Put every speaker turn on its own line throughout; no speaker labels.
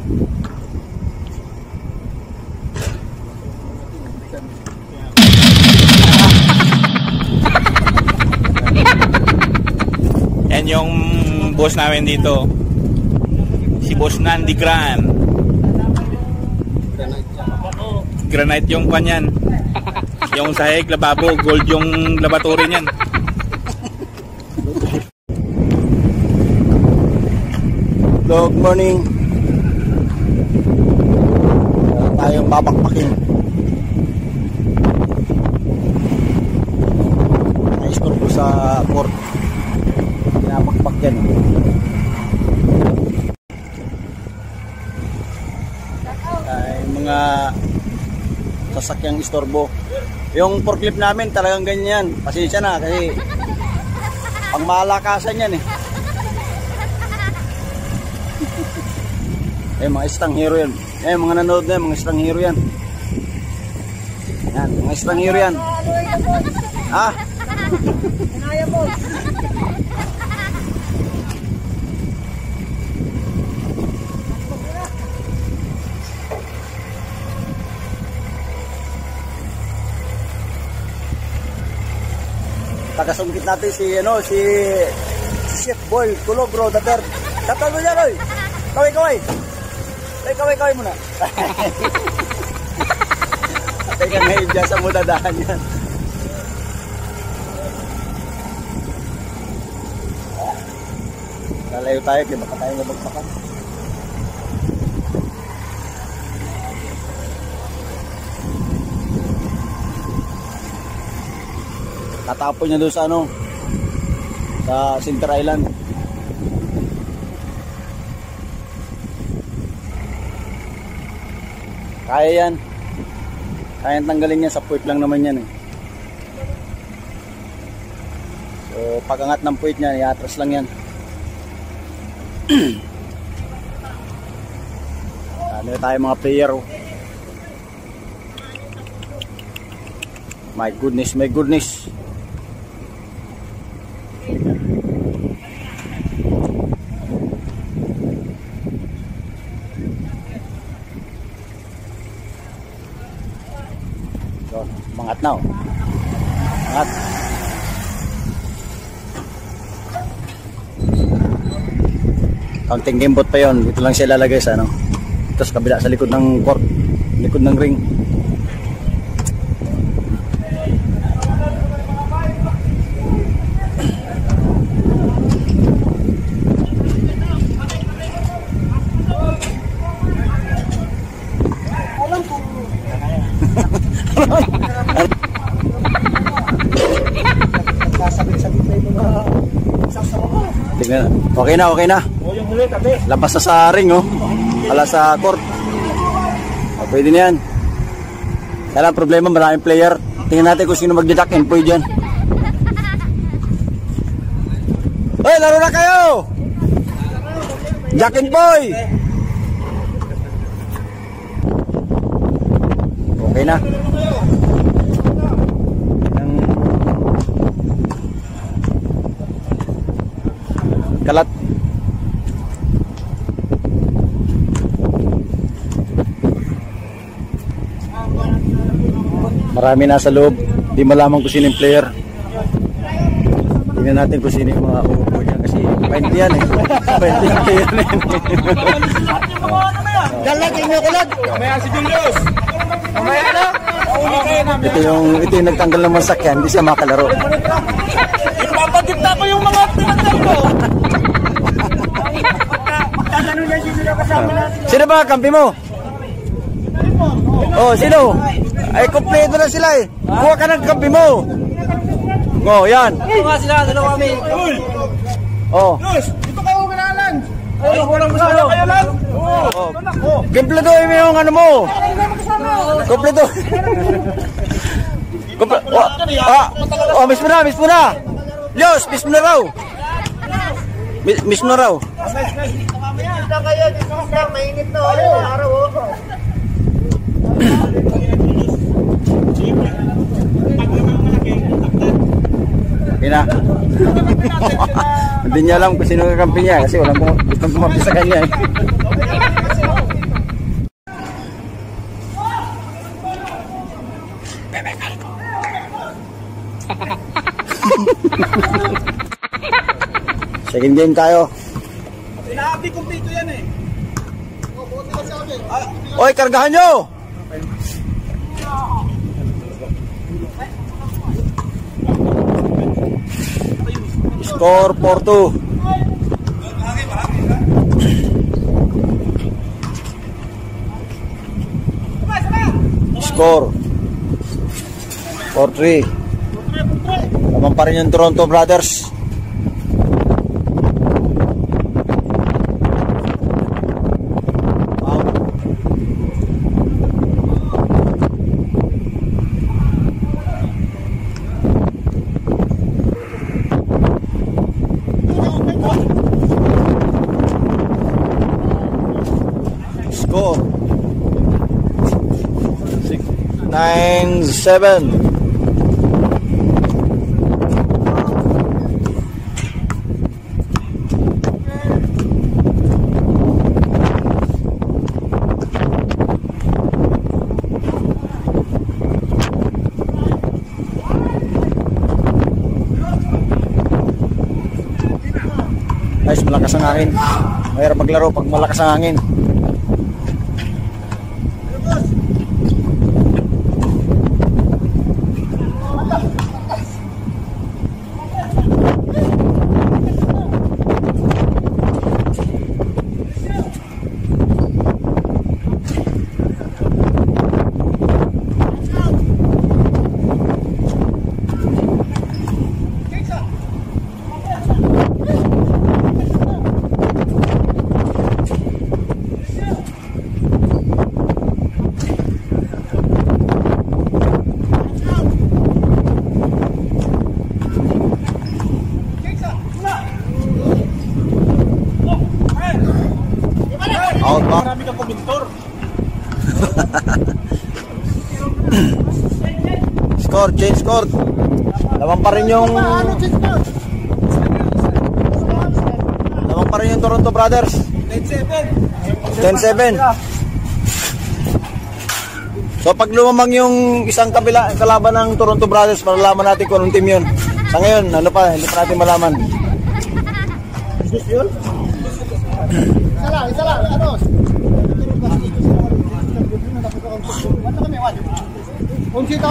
Yan yung boss namin dito, si Boss Nandi Gran. Granite yung kanyan. Yung sahig, lababo, gold yung laboratory niyan.
Good morning. Tayong babakbakin. Na-score ko sa court. Pinabakbak yan. Ay, mga sasakyang istorbo. Yung forklift namin talagang ganyan. Pasensya na kasi pang malakasan yan eh. Mga istang hero yan. Mga nanood na yan, mga istang hero yan. Yan, mga istang hero yan. Ha? Kinaya po. Tagasungkit natin si Chef Boy Kulogro Dater. Tatalo niya, Roy. Kaway. Kaway muna. Teka ngayon dyan sa mudadahan yan. Lalayo tayo, kaya baka tayo mabagpakan. Tatapon niya doon sa sa Center Island. Kaya yan. Kaya tanggalin yan, sa puwit lang naman yan eh. So pag angat ng puwit niya, iatras lang yan. Ano tayo mga player. My goodness. So, mangat na oh. Mangat. Counting gamebot pa yon. Dito lang siya ilalagay sa Tapos kabila sa likod ng court, likod ng ring. Tingnan. Okay na. Labas na sa ring oh. Wala sa court. Pwede na yan. Kaya lang problema, maraming player. Tingnan natin kung sino magdidak and pwede yan. Hoy, laro na kayo! Jack and Boy! Okay na. Kalat. Marami nasa loob. Di malaman kung sino yung player. Tingnan natin kung sino yung mga uupo niya. Kasi 20 yan eh. 20 yung player na yan.
Dalag, inyo kulad. Mamaya si Julius. Mamaya na.
Ito yung nagtanggal ng masakyan. Hindi siya makalaro.
Ipapagkita ko yung mga pinagdal ko. Magkagano niya sino kasama natin.
Sino ba kampi mo? Oh, sino? Ay, kompleto na sila eh. Kuha ka ng kampi mo. Oh, yan.
Ito nga sila, dalawa kami.
Oh.
Luz, dito kayo ganalan. Ay, walang kasama kayo lang.
Oh. Kompletuhin mo yung ano mo. Kompleto. Miss mo na. Diyos, miss mo na raw. Miss mo na raw.
Dito kayo, dito kayo, mainit na araw.
Okay na. Hindi niya alam kung sino kakampi niya kasi walang gustong kumampi sa kanya eh. Second game tayo.
Sinabi kumpleto yan eh.
Oy, kargahan nyo! Score 4-2. Score 4-3. Naman pa rin yung Toronto Brothers. Score 9-7. Guys, malakas ang hangin. Mahirap maglaro pag malakas ang hangin. Out ba?
Marami kang kumintor.
Score, change score. Laban pa rin yung Toronto Brothers. 10-7. So pag lumamang yung isang kalaban ng Toronto Brothers, malalaman natin kung anong team yun. Sa ngayon, ano pa, hindi pa natin malaman.
Isa lang, ano? Unsito?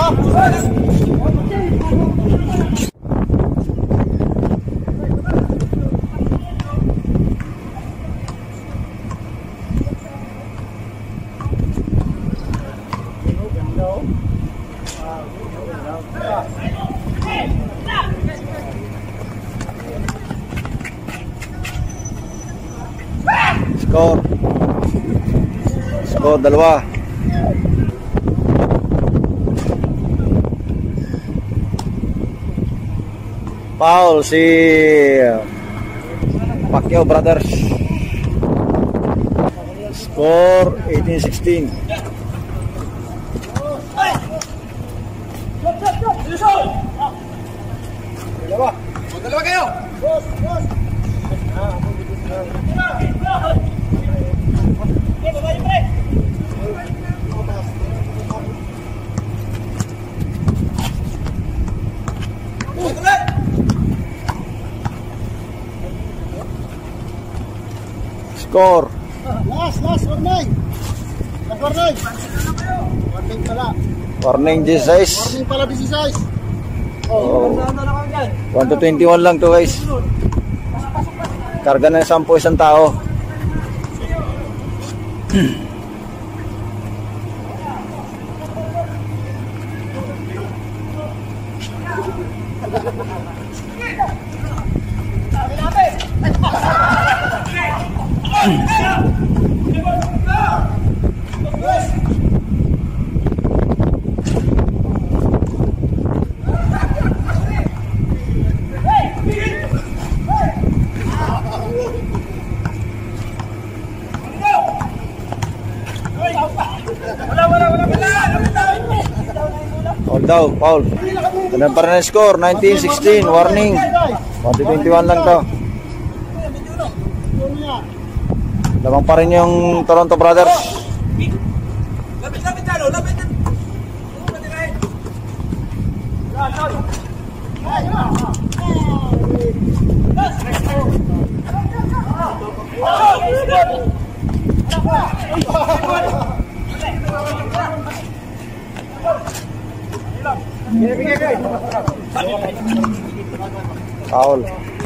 Score 2. Foul si Pacquiao Brothers. Score 18-16.
Dalawa kayo.
Score.
Last, warning. Warning pala.
Warning 16.
Warning pala 16.
Oh. 1-21 lang to guys. Karga ng 10 isang tao. Daw, Paul. Ganun pa rin ang score, 19-16, warning. 1-21 lang to. Lamang pa rin yung Toronto Brothers. Foul.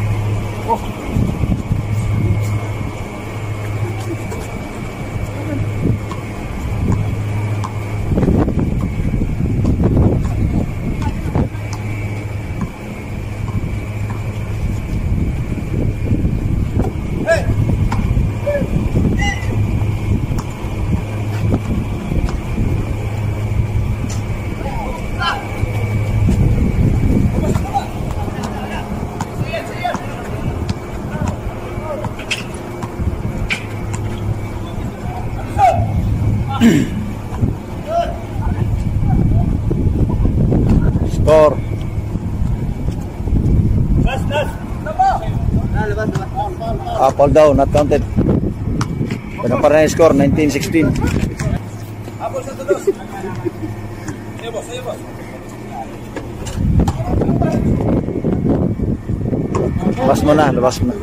Score. Fall down, not counted. Ganun pa rin yung score, 19-16. Labas mo na, labas mo na.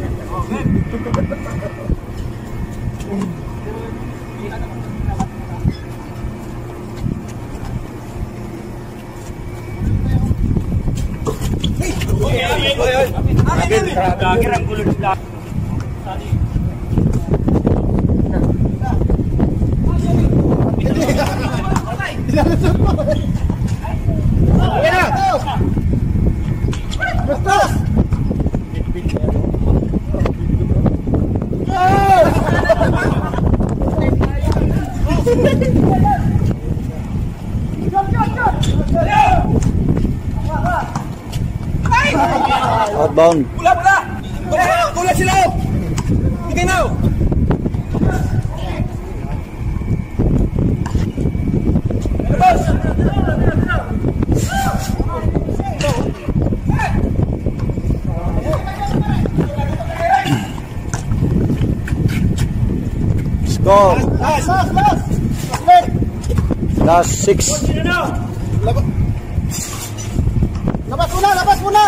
Outbound.
Pula! Pula sila! Sige na!
Score. Last 6.
Labas muna!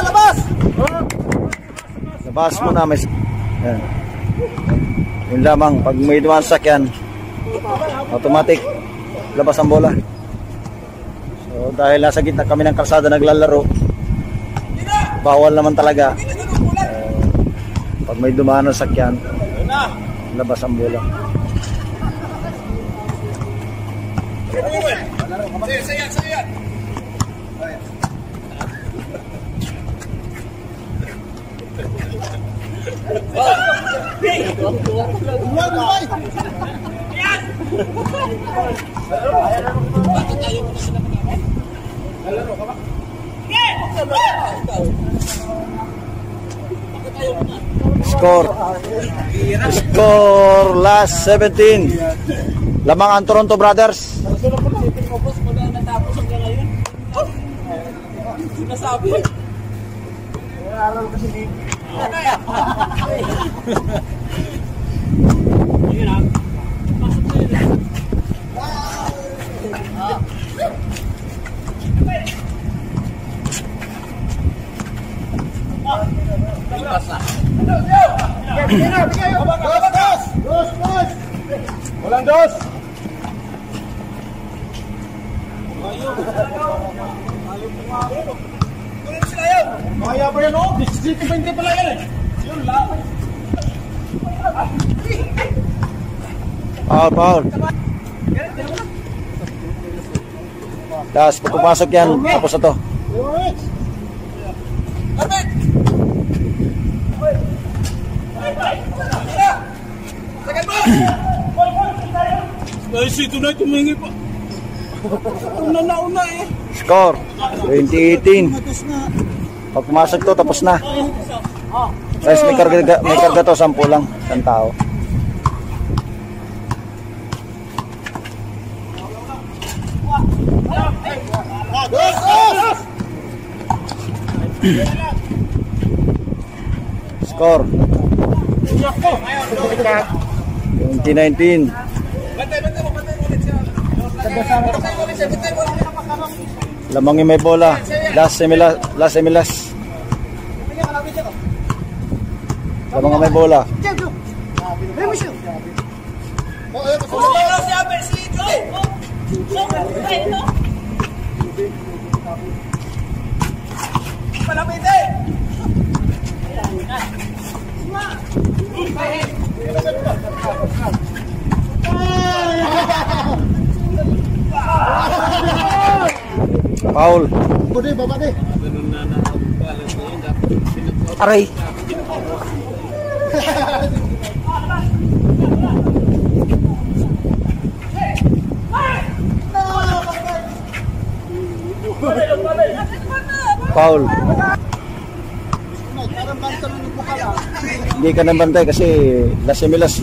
Labas mo na, may... Yan. Yun lamang, pag may dumansak yan, automatic, labas ang bola. So, dahil nasa gitna kami ng kalsada naglalaro, bawal naman talaga. Pag may dumaan ng sakyan, labas ang bola. Score last 17. Lamang ang Toronto Brothers.
Sinasabi.
Walang dos. Kaya pa yan, oh. 20 pala yan, eh. Yun lang.
Foul. Tapos pag pumasok yan, tapos na to.
Ay, ito na, tumingi pa. Una eh.
Score 2018. Pag pumasok to, tapos na. Guys, may karga to, 10 lang, 1 tao. Score 2019. Lamangin may bola. Last semilas. Lamangin may bola. Foul. Aray. Foul. Hindi ka nang bantay kasi Las Emilas.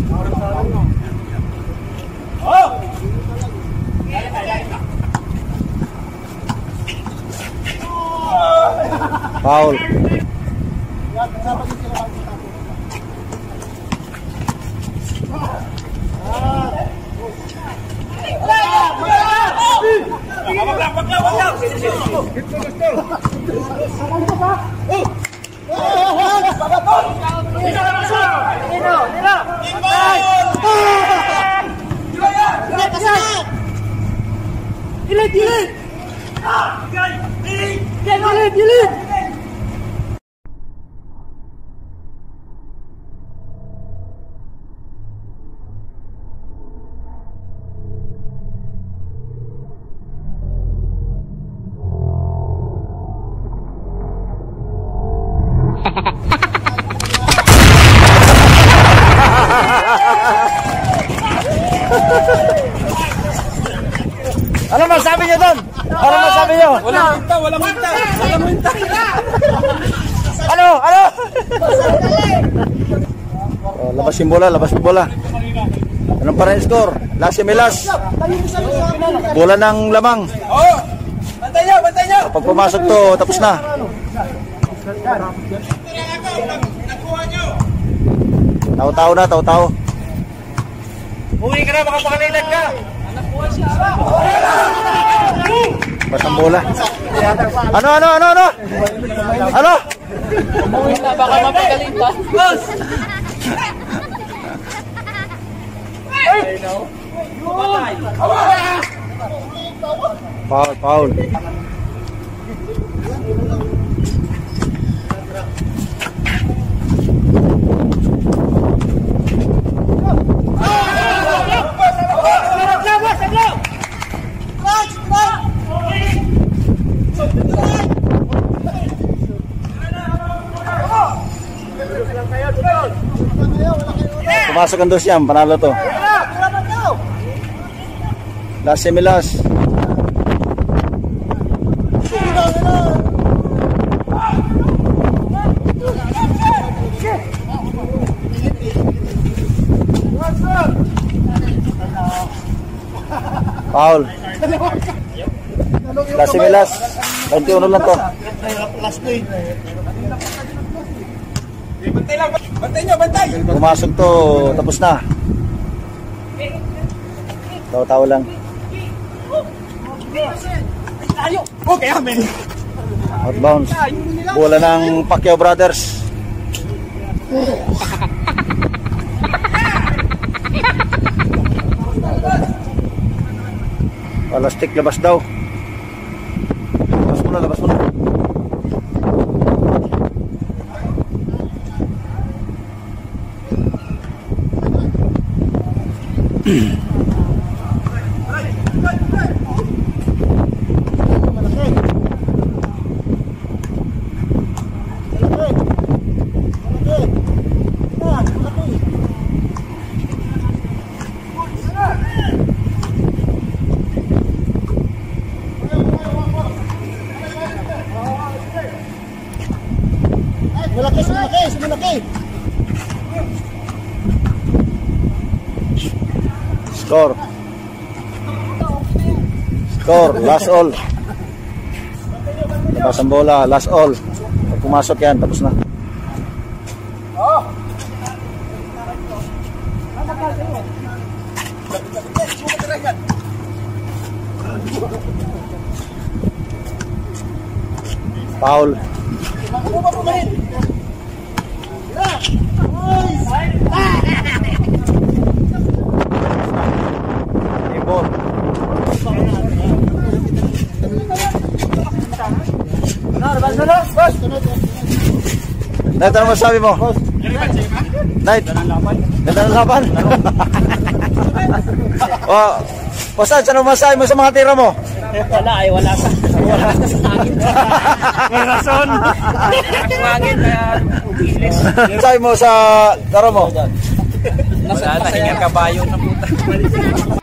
Foul. Ano masabi niyo doon? Ano masabi niyo?
Walang minta, walang minta. Walang minta.
Ano? Ano? Oh, labas yung bola, labas yung bola. Anong pa rin score? Las Emilas. Bola ng lamang.
Oh! Bantay niyo, bantay niyo!
Kapag pumasok to, tapos na. Tao-tao na, tao-tao.
Uwi ka na, makapakalilag ka!
Labas ang bola. Ano? Ano?
Baka mapagaling pa. Boss!
Foul. Pumasok ang dos yan, panalo to. Las Emilas. Foul. Las Emilas. 21 lang to.
Bantay lang, bantay niyo, bantay!
Pumasok to, tapos na. Tao-tao lang.
Okay, amen!
Outbounds. Bola ng Pacquiao Brothers. Palastik, labas daw. Labas muna, labas muna.
Malaki.
Score, last all. Labas ang bola, last all. Pag pumasok yan, tapos na. Foul. Night, ano masabi mo? Night, ganda ng laban. Pasad, ano masabi mo sa mga tira mo?
Wala sa hangin.
May rason.
Ang hangin, kaya umilis.
Masabi mo sa taro mo?
Nasa hinga kabayo na puta.